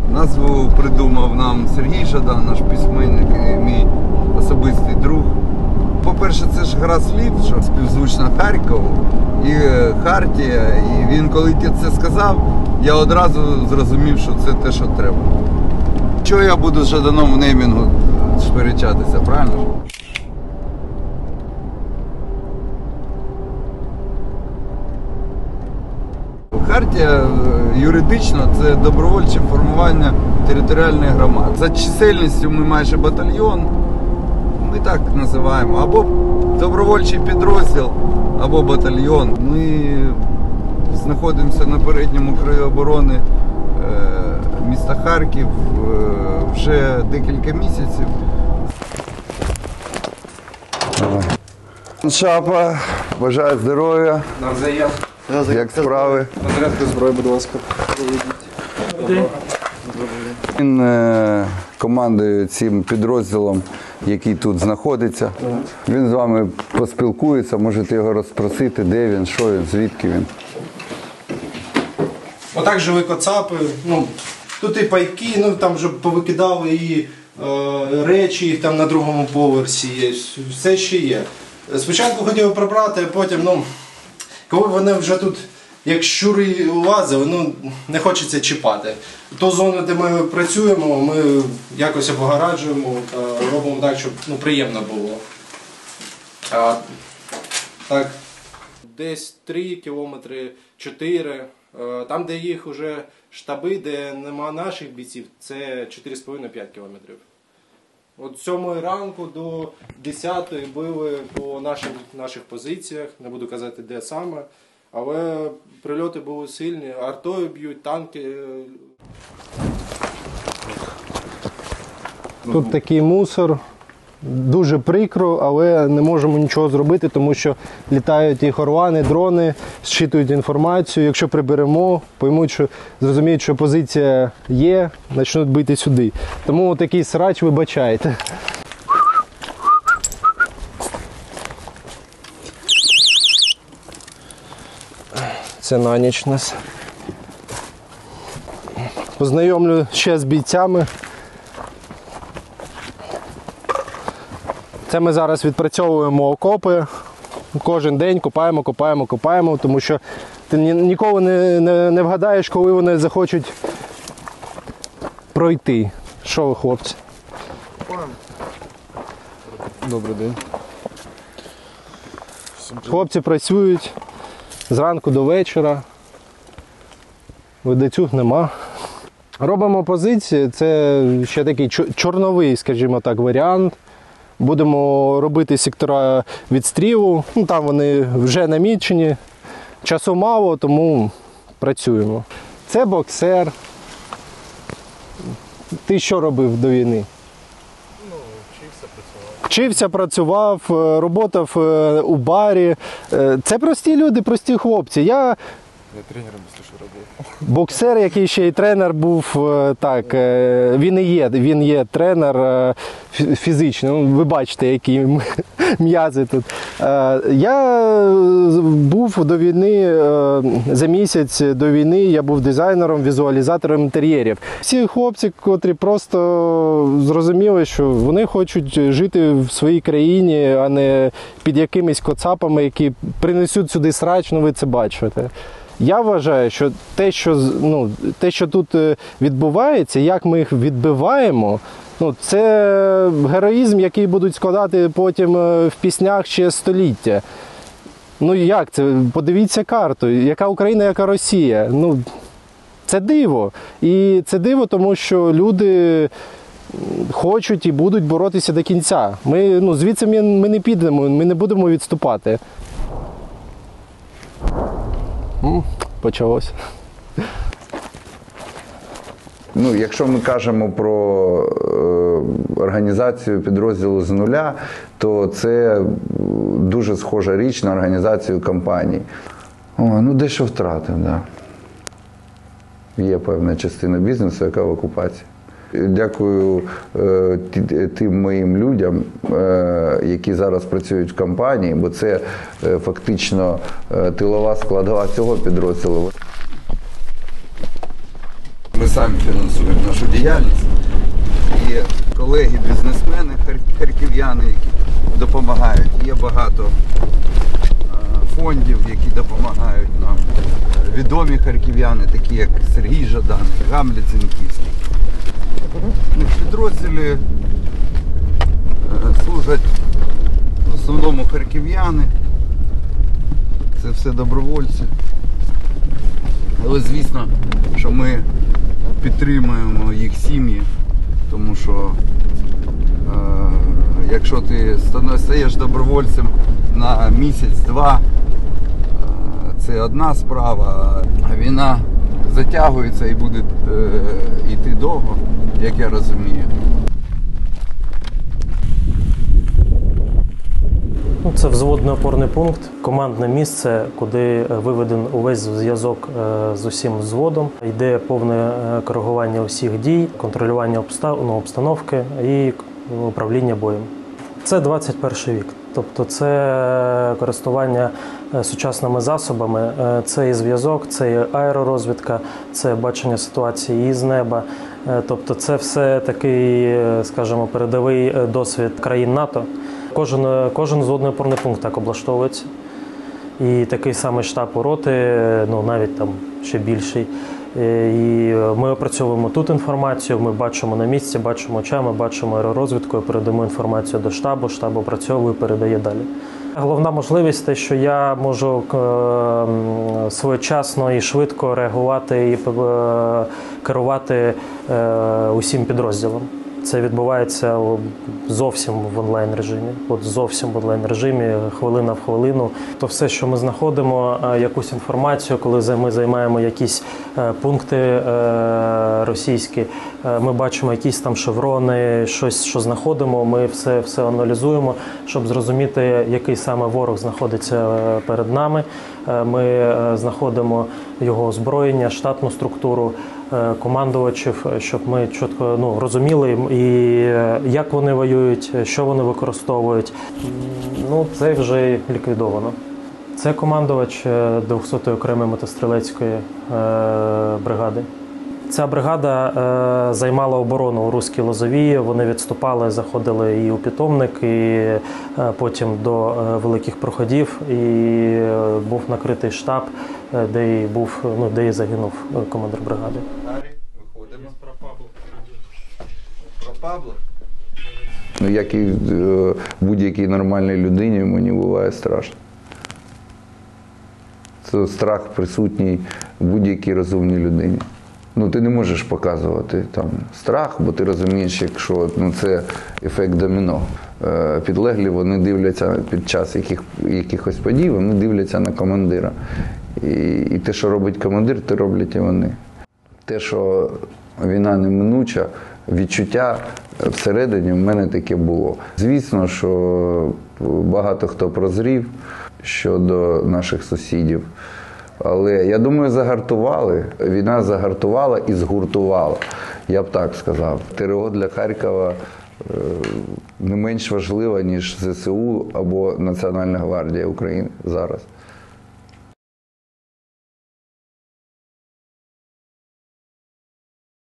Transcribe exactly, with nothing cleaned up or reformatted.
Назву придумав нам Сергій Жадан, наш письменник і мій особистий друг. По-перше, це ж гра слів, що співзвучна Харкову і Хартія. І він, коли ти це сказав, я одразу зрозумів, що це те, що треба. Чого я буду з Жаданом в неймінгу сперечатися, правильно ж? Хартія юридично це добровольче формування територіальних громад. За чисельністю ми майже батальйон, ми так називаємо, або добровольчий підрозділ, або батальйон. Ми знаходимося на передньому краю оборони міста Харків вже декілька місяців. Шапа, бажаю здоров'я. Навзаєм. Як справи? Розрядку зброї, будь ласка. Він е, командує цим підрозділом, який тут знаходиться. Він з вами поспілкується, можете його розпросити, де він, що він, звідки він. Отак жили коцапи. Ну, тут і пайки, ну там вже повикидали і е, речі, їх там на другому поверсі є. Все ще є. Спочатку хотів прибрати, а потім, ну, коли вони вже тут, як щури лазили, ну, не хочеться чіпати. Ту зону, де ми працюємо, ми якось обгораджуємо та робимо так, щоб, ну, приємно було. А, так, десь три кілометри, чотири. Там, де їх вже штаби, де нема наших бійців, це чотири з половиною - п'ять кілометрів. От з сьомої ранку до десятої били по наших, наших позиціях, не буду казати де саме, але прильоти були сильні, артою б'ють, танки. Тут такий мусор, дуже прикро, але не можемо нічого зробити, тому що літають і хорвани, дрони, зчитують інформацію. Якщо приберемо, поймуть, що зрозуміють, що позиція є, почнуть бити сюди. Тому такий срач вибачайте. Це на ніч нас. Познайомлю ще з бійцями. Це ми зараз відпрацьовуємо окопи. Кожен день копаємо, копаємо, копаємо, тому що ти ніколи не, не, не вгадаєш, коли вони захочуть пройти. Що ви, хлопці? Копаємо. Добрий день. Хлопці працюють зранку до вечора. Видацюг нема. Робимо позиції. Це ще такий чорновий, скажімо так, варіант. Будемо робити сектора відстрілу, ну, там вони вже намічені, часу мало, тому працюємо. Це боксер. Ти що робив до війни? Ну, вчився, працював. Вчився, працював, роботав у барі. Це прості люди, прості хлопці. Я Я тренером, якщо що, робив. боксер, який ще й тренер був, так, він і є, він є тренер фізичний, ну, ви бачите, які м'язи тут. Я був до війни, за місяць до війни я був дизайнером, візуалізатором інтер'єрів. Всі хлопці, котрі просто зрозуміли, що вони хочуть жити в своїй країні, а не під якимись коцапами, які принесуть сюди срач, ну ви це бачите. Я вважаю, що те, що, ну, те, що тут відбувається, як ми їх відбиваємо, ну, це героїзм, який будуть складати потім в піснях ще століття. Ну як це? Подивіться карту. Яка Україна, яка Росія. Ну, це диво. І це диво, тому що люди хочуть і будуть боротися до кінця. Ми, ну, звідси ми, ми не підемо, ми не будемо відступати. Почалося. Ну, якщо ми кажемо про е, організацію підрозділу з нуля, то це дуже схожа річ на організацію компаній. О, ну, дещо втратив, так. Да. Є певна частина бізнесу, яка в окупації. Дякую е, тим моїм людям, е, які зараз працюють в компанії, бо це е, фактично е, тилова складова цього підрозділу. Ми самі фінансуємо нашу діяльність. І колеги-бізнесмени, хар- харків'яни, які допомагають. Є багато е, фондів, які допомагають нам. Відомі харків'яни, такі як Сергій Жадан, Гамлет Зінківський. В підрозділі е, служать в основному харків'яни. Це все добровольці. Але звісно, що ми підтримуємо їх сім'ї, тому що е, якщо ти стаєш добровольцем на місяць-два, е, це одна справа, а війна затягується і буде е, йти довго, як я розумію. Ну, це взводний опорний пункт, командне місце, куди виведен увесь зв'язок з усім взводом. Йде повне коригування усіх дій, контролювання обстав... ну, обстановки і управління боєм. Це двадцять перший вік. Тобто це користування сучасними засобами, це і зв'язок, це і аеророзвідка, це бачення ситуації із неба. Тобто це все такий, скажімо, передовий досвід країн НАТО. Кожен, кожен зводний опорний пункт так облаштовується. І такий самий штаб у роти, ну навіть там ще більший. І ми опрацьовуємо тут інформацію, ми бачимо на місці, бачимо очами, бачимо аеророзвідкою, передаємо інформацію до штабу, штаб опрацьовує, передає далі. Головна можливість те, що я можу своєчасно і швидко реагувати і керувати усім підрозділом. Це відбувається зовсім в онлайн-режимі, от зовсім в онлайн-режимі, хвилина в хвилину. То все, що ми знаходимо, якусь інформацію, коли ми займаємо якісь пункти російські, ми бачимо якісь там шеврони, щось, що знаходимо, ми все, все аналізуємо, щоб зрозуміти, який саме ворог знаходиться перед нами. Ми знаходимо його озброєння, штатну структуру, командувачів, щоб ми чітко ну, розуміли, і як вони воюють, що вони використовують. Ну, це вже ліквідовано. Це командувач двохсотої окремої мотострілецької бригади. Ця бригада е, займала оборону у Руській Лозовій, вони відступали, заходили і у питомник, і е, потім до е, великих проходів, і е, був накритий штаб, е, де і був, ну, де і загинув командир бригади. Виходимо про Пабло. Про Пабло? Ну, як і е, будь-якій нормальній людині, мені буває страшно. Це страх присутній в будь-якій розумній людині. Ну, ти не можеш показувати там страх, бо ти розумієш, якщо ну, це ефект доміно. Е, підлеглі, вони дивляться під час яких, якихось подій, вони дивляться на командира. І, і те, що робить командир, те роблять і вони. Те, що війна неминуча, відчуття всередині в мене таке було. Звісно, що багато хто прозрів щодо наших сусідів. Але, я думаю, загартували. Війна загартувала і згуртувала, я б так сказав. ТРО для Харкова не менш важлива, ніж зе се у або Національна гвардія України зараз.